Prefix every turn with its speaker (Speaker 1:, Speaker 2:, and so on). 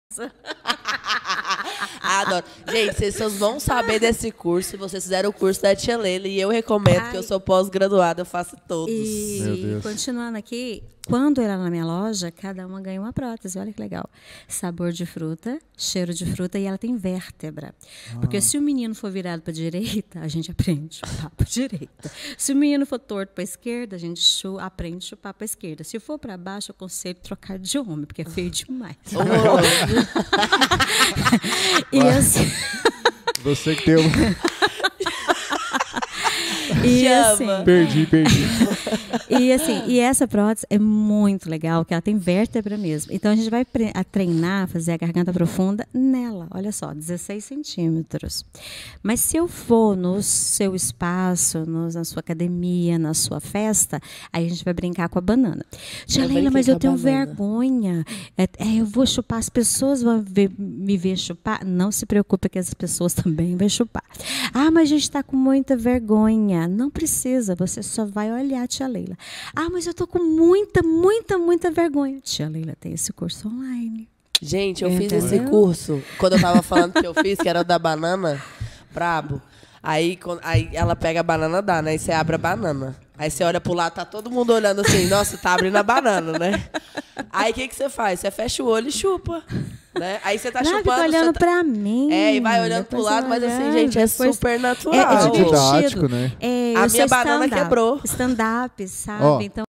Speaker 1: Adoro. Gente, vocês vão saber desse curso se vocês fizeram o curso da Tia Leila. E eu recomendo, que eu sou pós-graduada, eu faço todos.
Speaker 2: E continuando aqui, quando era na minha loja, cada uma ganha uma prótese. Olha que legal. Sabor de fruta, cheiro de fruta e ela tem vértebra. Porque se o menino for virado para a direita, a gente aprende a chupar para a direita. Se o menino for torto para a esquerda, a gente aprende a chupar para a esquerda. Se for para baixo, eu aconselho trocar de homem, porque é feio demais. E assim...
Speaker 3: Você que tem um...
Speaker 2: E assim,
Speaker 3: Perdi.
Speaker 2: e assim, e essa prótese é muito legal, que ela tem vértebra mesmo. Então a gente vai treinar, fazer a garganta profunda nela. Olha só, 16 centímetros. Mas se eu for no seu espaço, na sua academia, na sua festa, aí a gente vai brincar com a banana. Tia Leila, mas eu tenho vergonha. Eu vou chupar, as pessoas vão me ver chupar. Não se preocupe que as pessoas também vão chupar. Ah, mas a gente está com muita vergonha. Não precisa, você só vai olhar a Tia Leila. Ah, mas eu tô com muita vergonha. Tia Leila tem esse curso online.
Speaker 1: Gente, eu fiz esse curso, quando eu tava falando que eu fiz, que era o da banana, brabo. Aí ela pega a banana, dá, né? Aí você abre a banana. Aí você olha pro lado, tá todo mundo olhando assim, nossa, tá abrindo a banana, né? Aí o que você faz? Você fecha o olho e chupa. Né? Aí você tá chupando.
Speaker 2: Fica olhando pra mim.
Speaker 1: E vai olhando pro lado, mas assim, gente, é super natural.
Speaker 2: É divertido.
Speaker 3: Didático, né?
Speaker 1: A minha banana quebrou.
Speaker 2: Stand-up, sabe?
Speaker 3: Ó,
Speaker 2: então